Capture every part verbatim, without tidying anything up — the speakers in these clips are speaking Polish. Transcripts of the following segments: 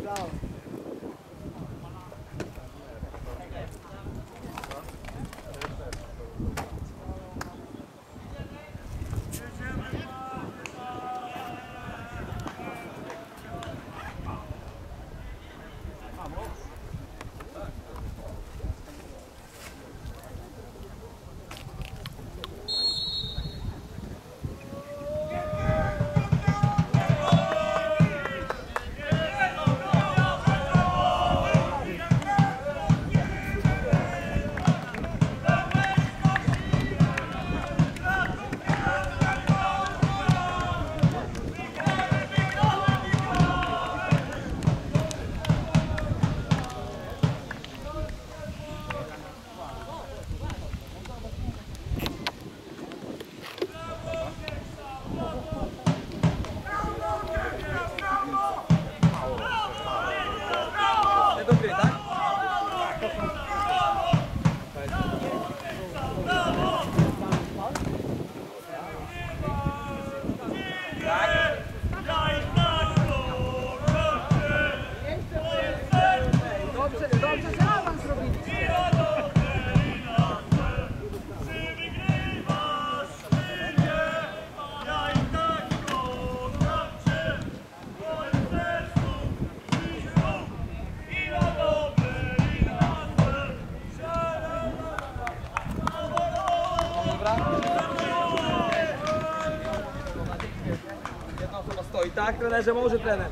Tak, trenerze, może trener.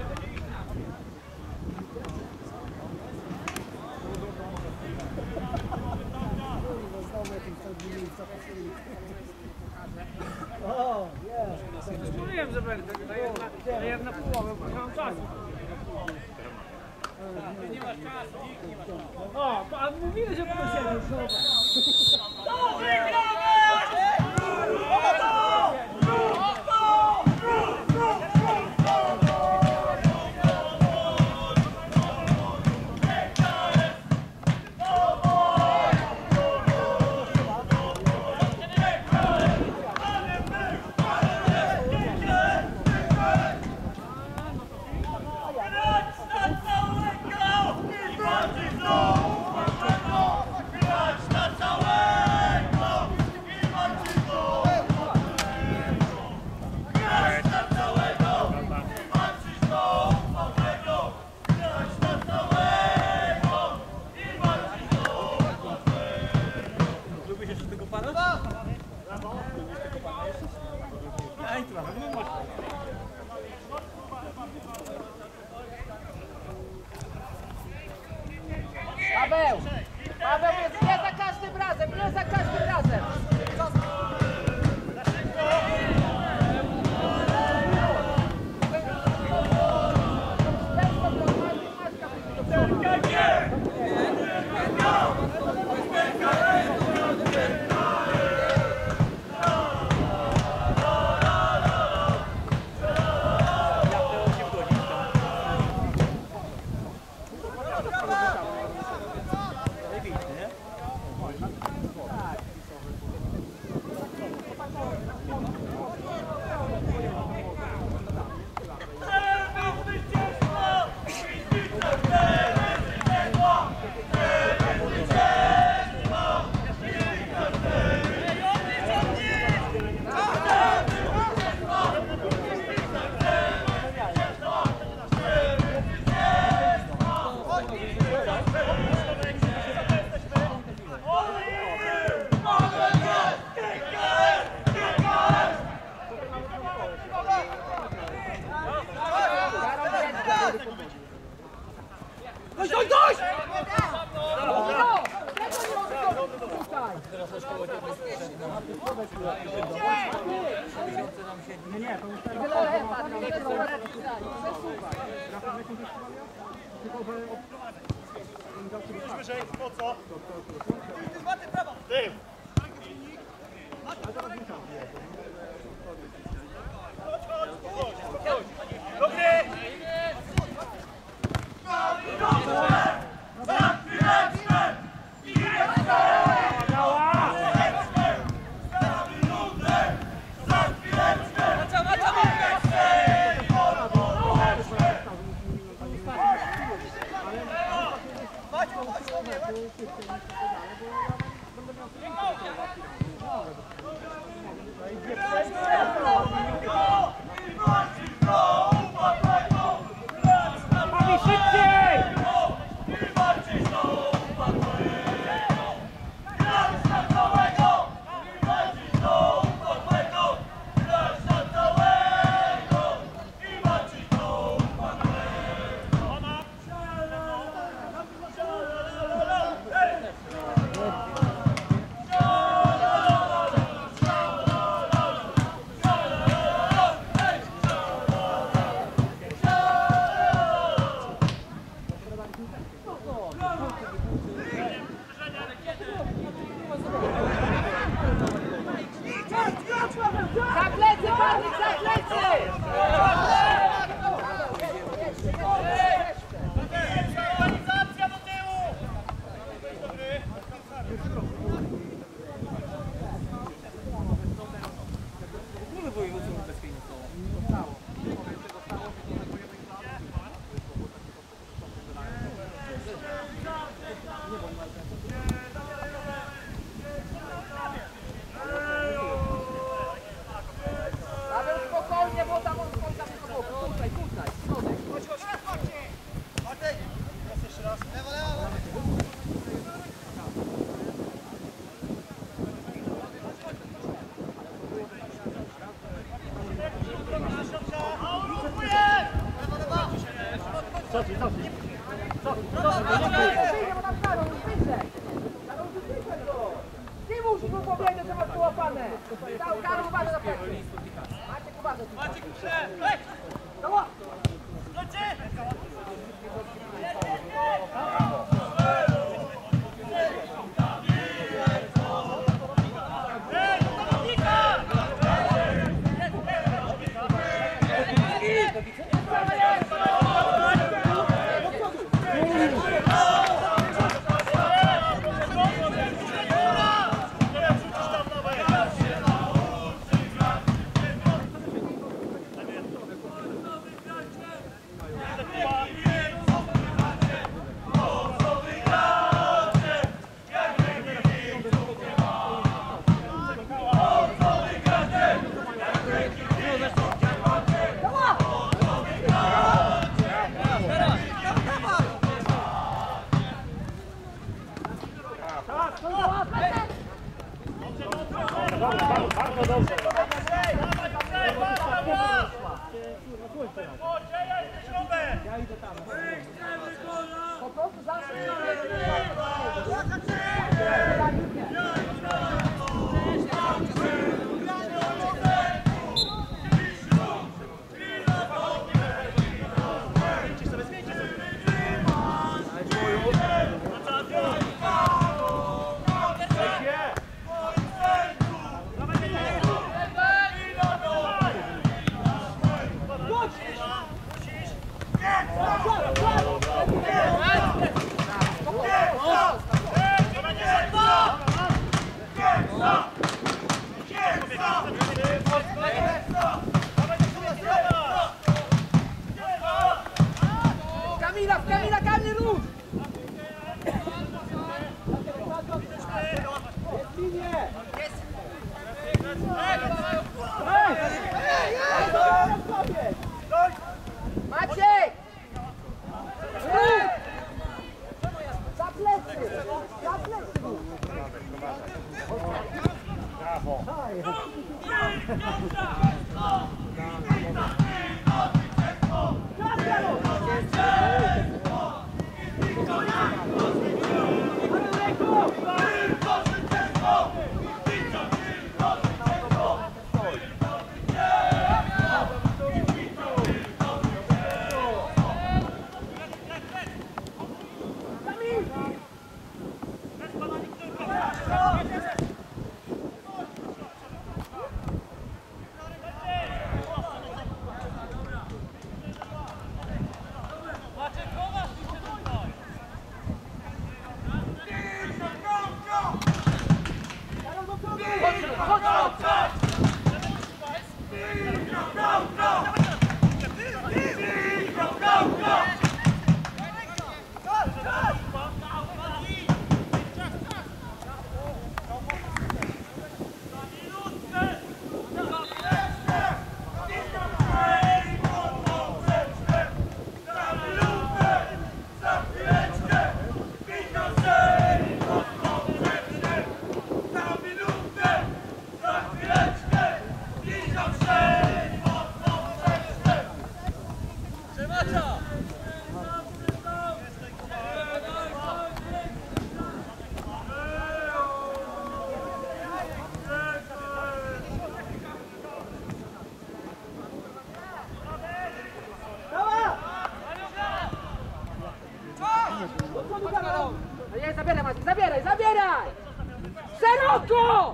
Mówiłem, że będę, to jedna połowa, bo mam czasu. Nie masz czasu, nikt nie ma czasu. O, a mówiłeś, że prosimy. To wygramy! Paweł! Paweł, jest nie za każdym razem, nie za każdym razem! Dość, dość, dość! Nie, nie, to już teraz... Wyżej, po co? Ty! Chodź, chodź, chodź! Dobry! Za chwileczkę! I chwileczkę! Za minutę! Za chwileczkę! Bawi szybciej! Za plecy, Bartek, za plecy! Organizacja do tyłu! Paweł, spokojnie, bo tam on tam tutaj, tutaj, środek. Chodź, chodź, chodź! Bartek! Raz jeszcze raz. Lewo, lewo! Cofnij, cofnij. Wyjdzie, bo tam Karol, wyjdzie! Karol, wyjdzie go! Ty musisz mu powiedzieć, że masz połapane! Karol, Karol, uważaj na plecy! Maciek, uważaj! Maciek, prze! Dobra! Bardzo dobrze. Ja idę tam. Po prostu zawsze Kamila, Kamila, Kamil, rusz! Maciek! Za plecy! Za plecy! No jest, zabieraj Maciek, zabieraj, zabieraj! Szeroko!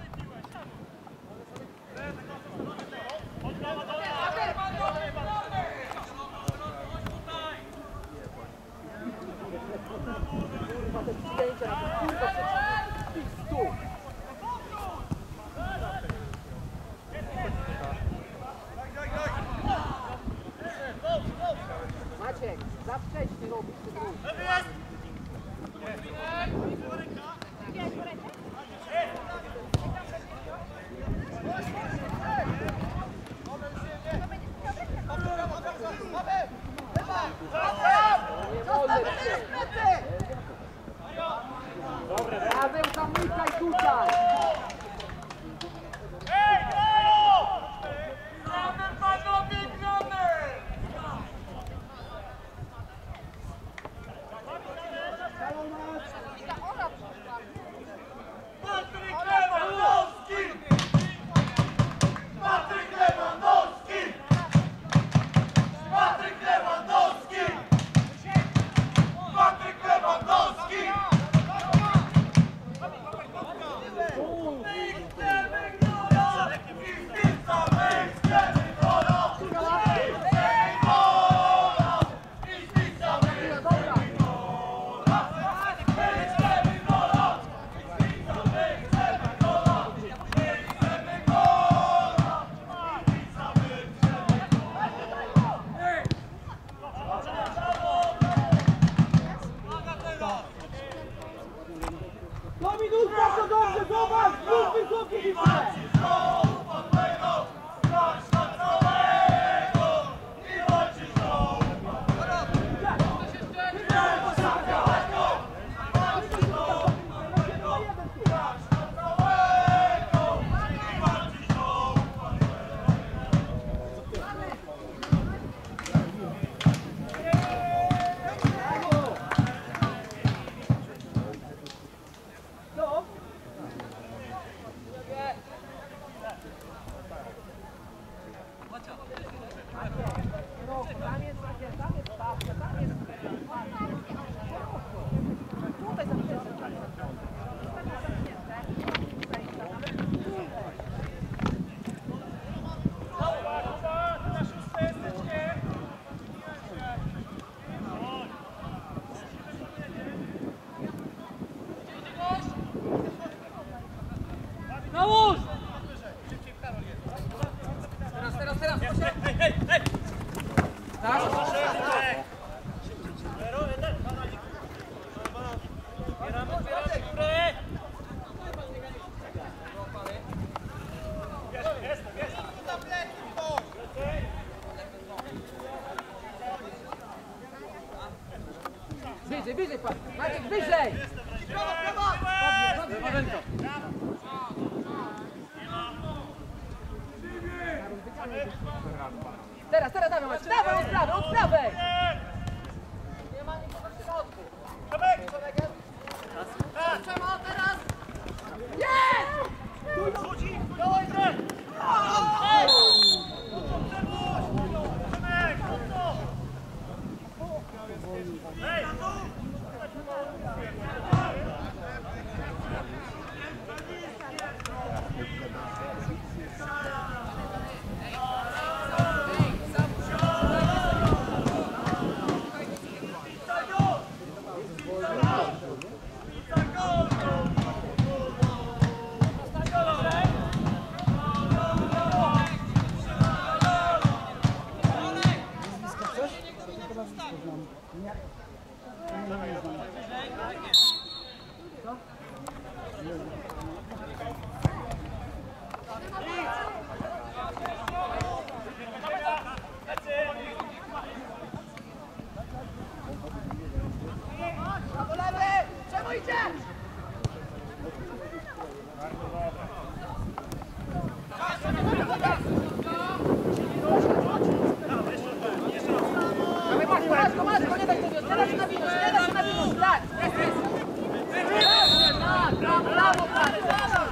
Maciek, za wcześnie robisz ty drugi. Razem zamykaj tutaj! Ej, grają! Gramy, panowie, gramy! Patryk Lewandowski! Patryk Lewandowski! Patryk Lewandowski! Patryk Lewandowski! My chcemy gnoja! I z tym samym chcemy gnoja! Chcemy gnoja! I z tym samym chcemy gnoja! My chcemy gnoja! I z tym samym chcemy gnoja! My chcemy gnoja! I z tym samym chcemy gnoja! Dominutka, to dobrze, zobacz! Zrób wysokie liczbę! Tam jest, tam jest stawka, tam jest... Tutaj zamknięte. Nałóż! Teraz, teraz, teraz! Wyżej, wyżej pan! Maciek, wyżej! Teraz, teraz dawaj Maciek, dawaj od prawej, od prawej! Nie ma nikogo w środku. Trzeba teraz! Jest! Czemu idziesz? Dawaj Maćko, Maćko, Maćko, nie daj sobie, nie daj się nawinąć, nie daj się nawinąć, tak, jest, jest. Tak, brawo, brawo, brawo.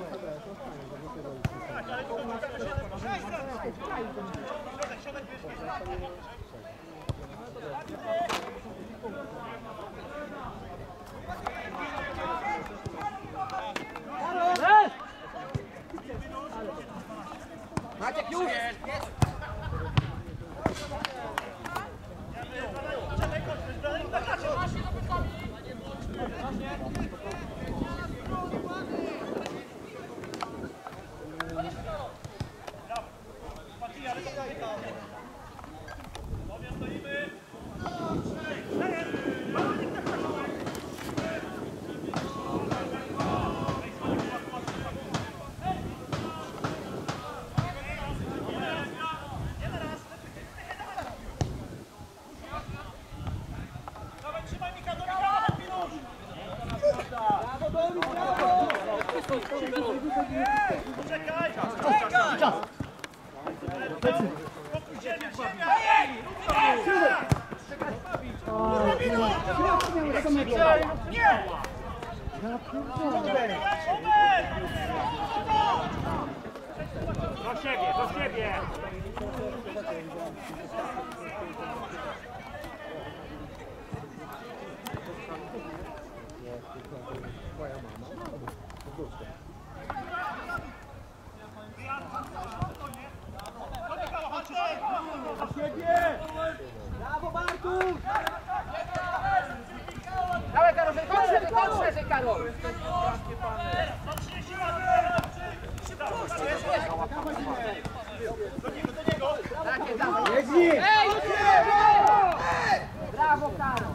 Maciek już! Do siebie, do siebie! Brawo Bartusz! Dawaj Karol, kończ szerzej, kończ szerzej Karol! Takie dawaj! Ej, brawo! Brawo Karol!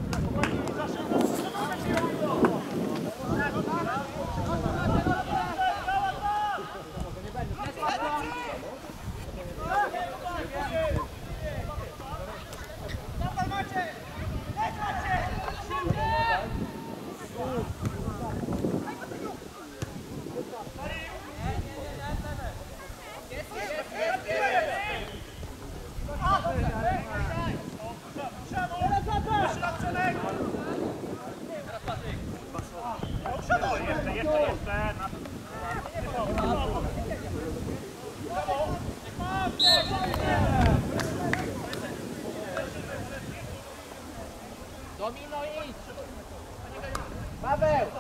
Jeszcze, jeszcze, jeszcze! Domino idź! Paweł!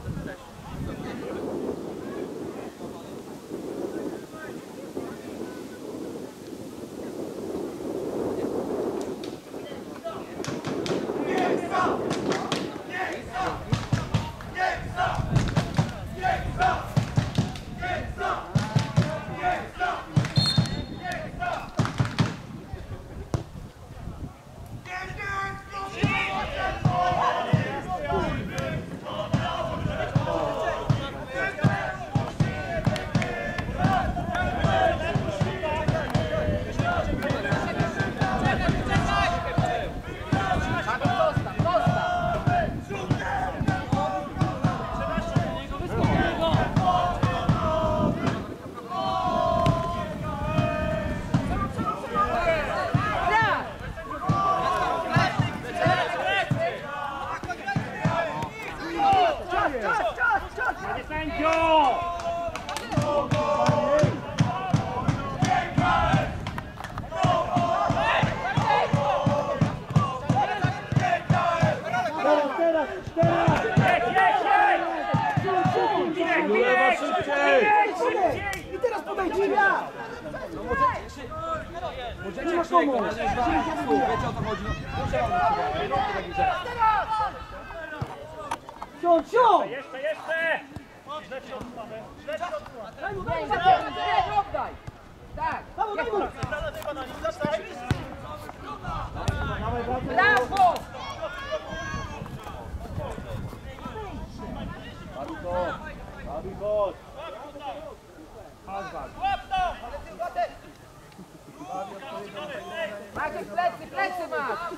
Panie sędzio! Teraz, teraz! Bieg, szybciej! I teraz podejdź ja! Możecie krzyknąć, ale nie wiecie o co chodzi. Muszę wam Siądź, siądź! Jeszcze, jeszcze! Źle w środku mamy. Źle w środku mamy. Nie, nie, nie, oddaj! Tak! Dawaj, dawaj! Brawo! Maciek, plecy, plecy masz!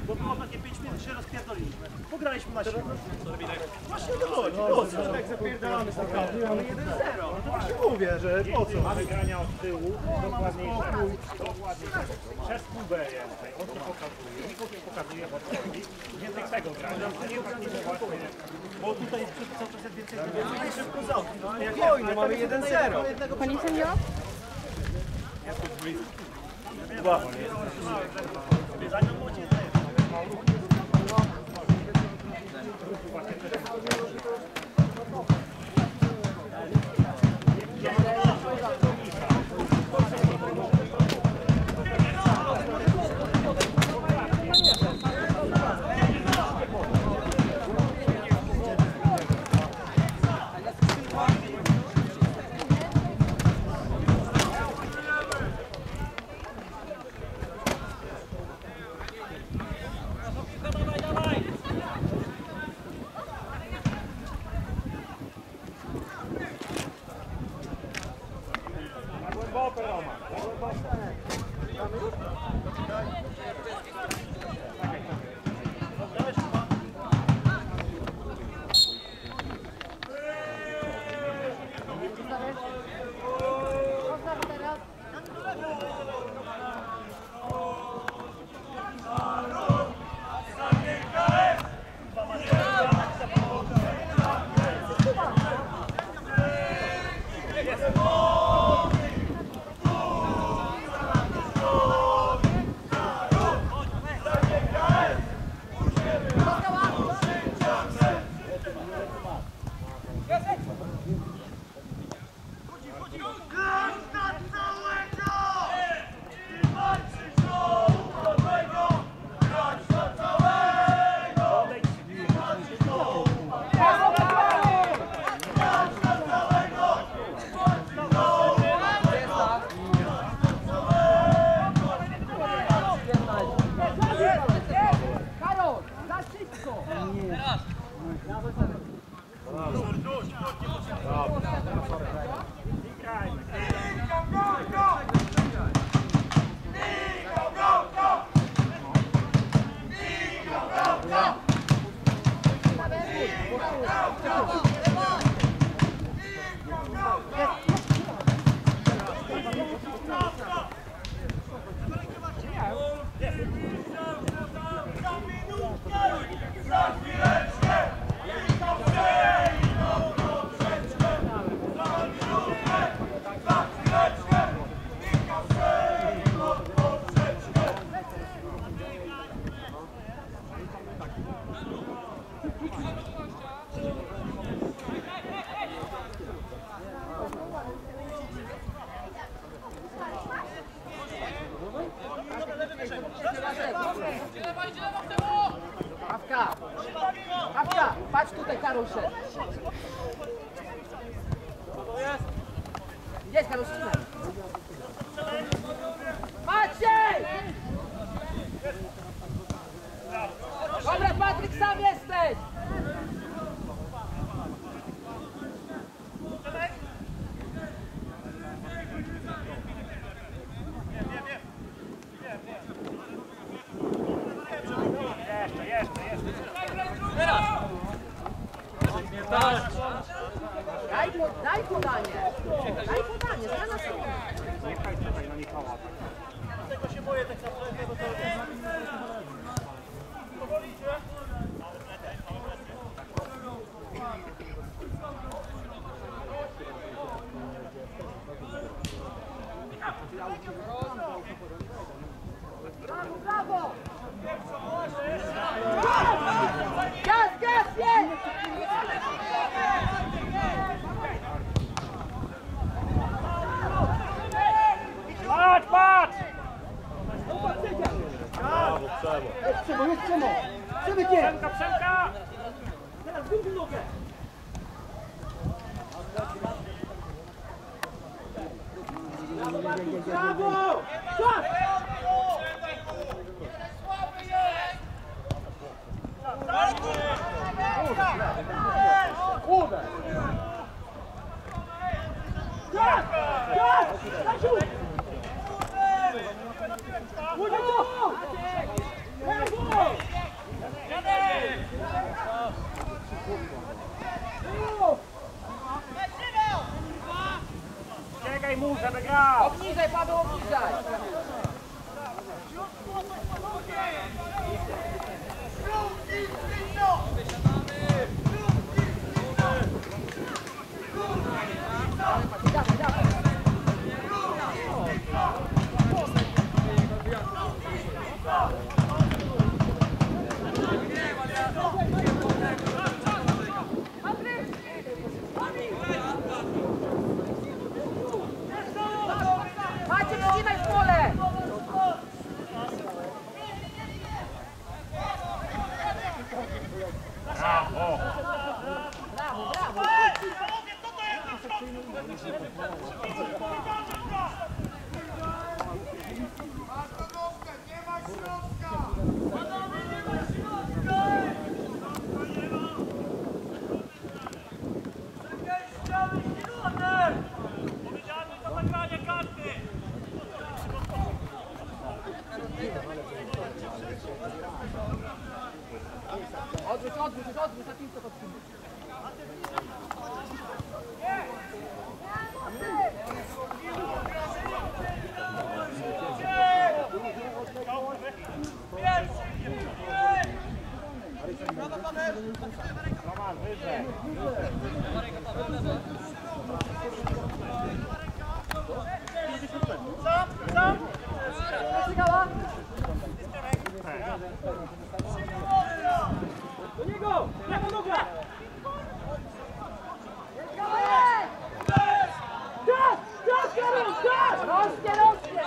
bo było takie pięć minut się rozpierdoliliśmy. Pograliśmy na siłę. Właśnie o to chodzi, po co? Jak zapierdalamy sobie, mamy jeden zero. No to właśnie mówię, że po co? Mamy grania od tyłu, dokładniej dokładnie przez Q B więcej. On to pokazuje, nikt nie pokazuje, bo więcej tego grania. Nie tak nie właśnie, bo tutaj jest cały czas więcej więcej szybko za okno. Jak wojny, mamy jeden zero. Pani sędzio? Dwa. Za nią młodzie Awka! Awka! Patrz tutaj, Karol szedł. Gdzie jest Karol Szczynek? Maciej! Dobra, Patryk, sam jesteś! Daj, po, daj podanie! Daj podanie, za nas. Niechaj tutaj na Michała. Tego się boję tak naprawdę, bo to... Powolicie? Brawo, brawo! Gaz, gaz, jedź! Patrz, patrz! Jest Przemo, jest Przemo! Przebycie! Przemka, Przemka! Teraz drugi nogę! Brawo! Czas! Kurde! Czas! Czas! Stasiu! Brawo! Brawo! Bliżej. Dawaj, dawaj. Macie, trzymaj w pole! Brawo! Brawo, brawo! Odwróć, odwróć, odwróć, na piłkę podsunąć. Roman, wyżej! Sam, sam! Cygała? Do niego! Prawa noga! Czas! Czas, Karol! Czas! Rosnie, rosnie!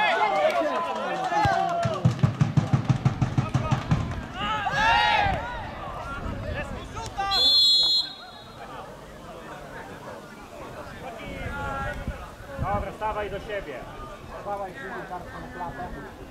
Dobra, stawaj do siebie. Dawaj, przyjdzie kartkę na klatę.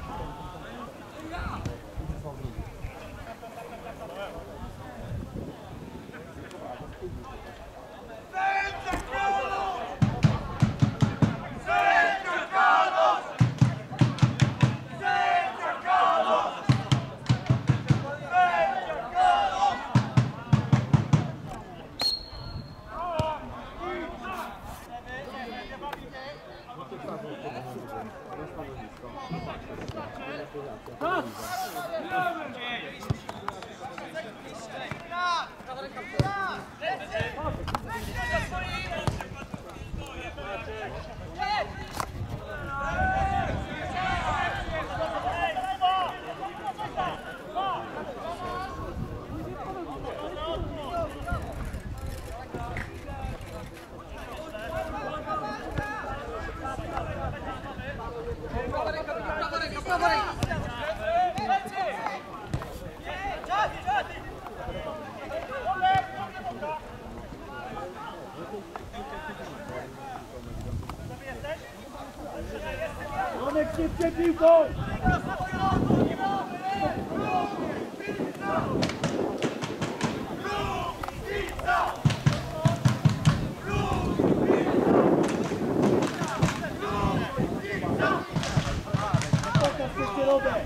Romek, szybciej piłką! Pokaż się środek!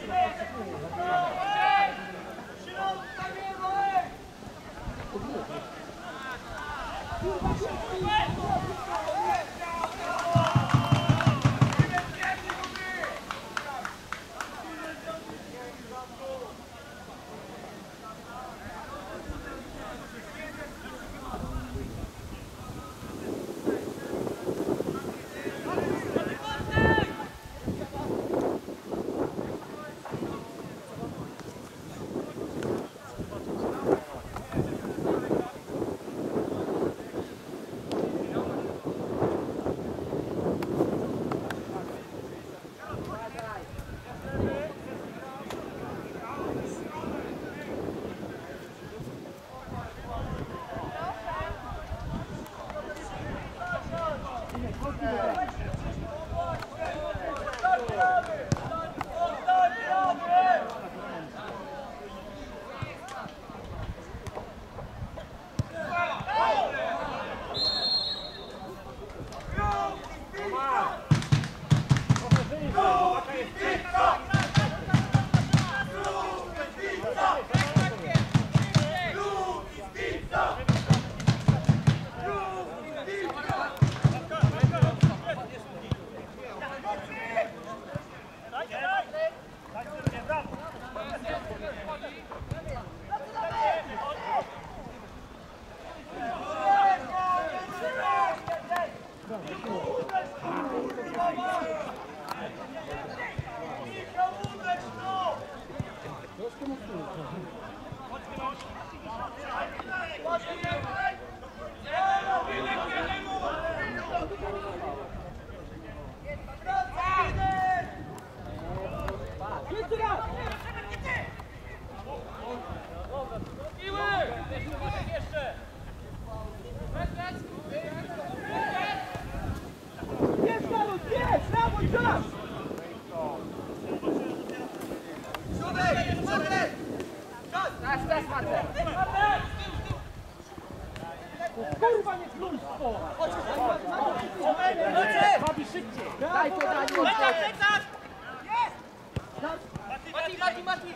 Kurwa, nie kląstwo! Babi szybciej! Daj to, daj to! Mati, Mati, Mati!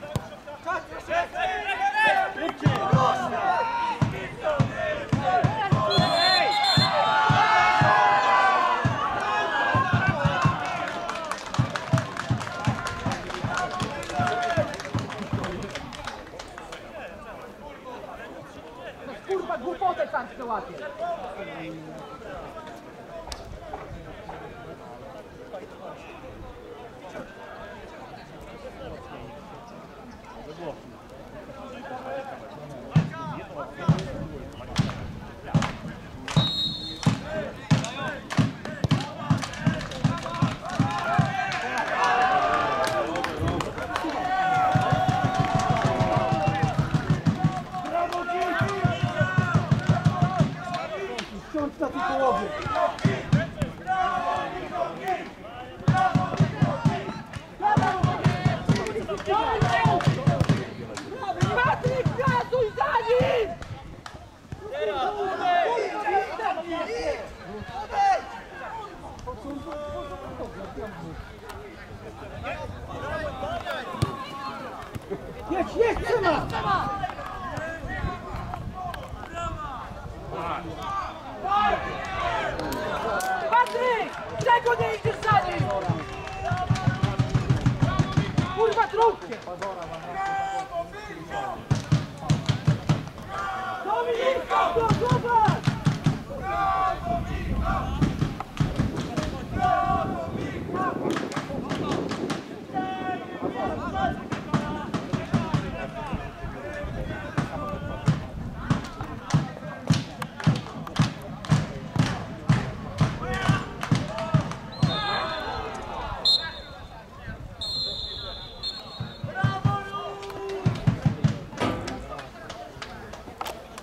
Kurwa, głupotę tam się łapie! Wciąż na tej połowie! Patryk, gazuj za nim! Jedź, jedź, trzyma! Patryk! Czego nie idziesz za nim? Kurwa, trudnie!